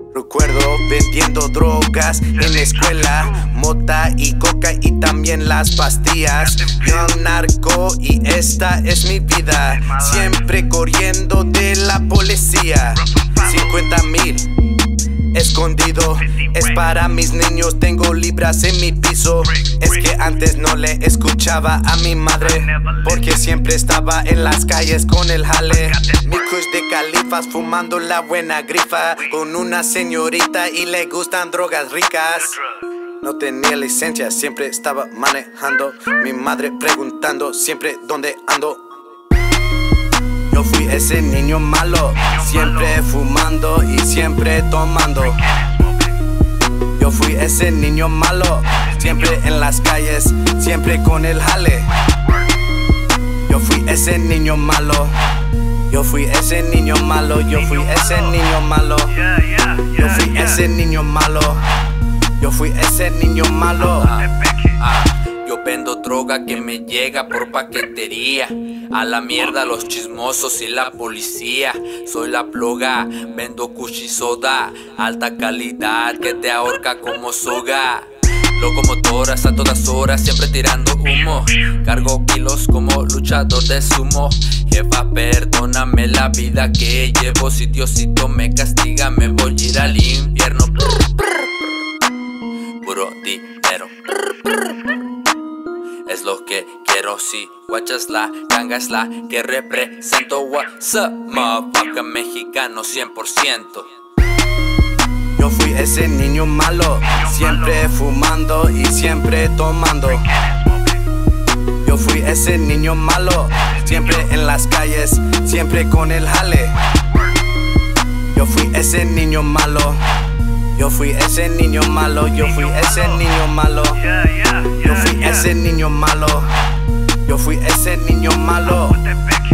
Recuerdo vendiendo drogas en la escuela, mota y coca y también las pastillas. Young narco y esta es mi vida, siempre corriendo de la policía. 50,000 escondido, es para mis niños, tengo libras en mi piso. Es que antes no le escuchaba a mi madre, porque siempre estaba en las calles con el jale. Mi kush de califas fumando la buena grifa, con una señorita y le gustan drogas ricas. No tenía licencia, siempre estaba manejando, mi madre preguntando siempre dónde ando. Yo fui ese niño malo, siempre fumando y siempre tomando. Yo fui ese niño malo, siempre en las calles, siempre con el jale. Yo fui ese niño malo, yo fui ese niño malo, yo fui ese niño malo. Yo fui ese niño malo, yo fui ese niño malo. Yo vendo droga que me llega por paquetería. A la mierda los chismosos y la policía. Soy la ploga, vendo kush y soda, alta calidad que te ahorca como soga. Locomotoras a todas horas, siempre tirando humo. Cargo kilos como luchador de sumo. Jefa, perdóname la vida que llevo. Si Diosito me castiga, me voy a ir al infierno. Puro dinero. Es lo que quiero, si guachas la ganga es la que represento. What's up, motherfucker, mexicano 100%. Yo fui ese niño malo, siempre fumando y siempre tomando. Yo fui ese niño malo, siempre en las calles, siempre con el jale. Yo fui ese niño malo, yo fui ese niño malo, yo fui ese niño malo. Yo fui ese niño malo, yo fui ese niño malo.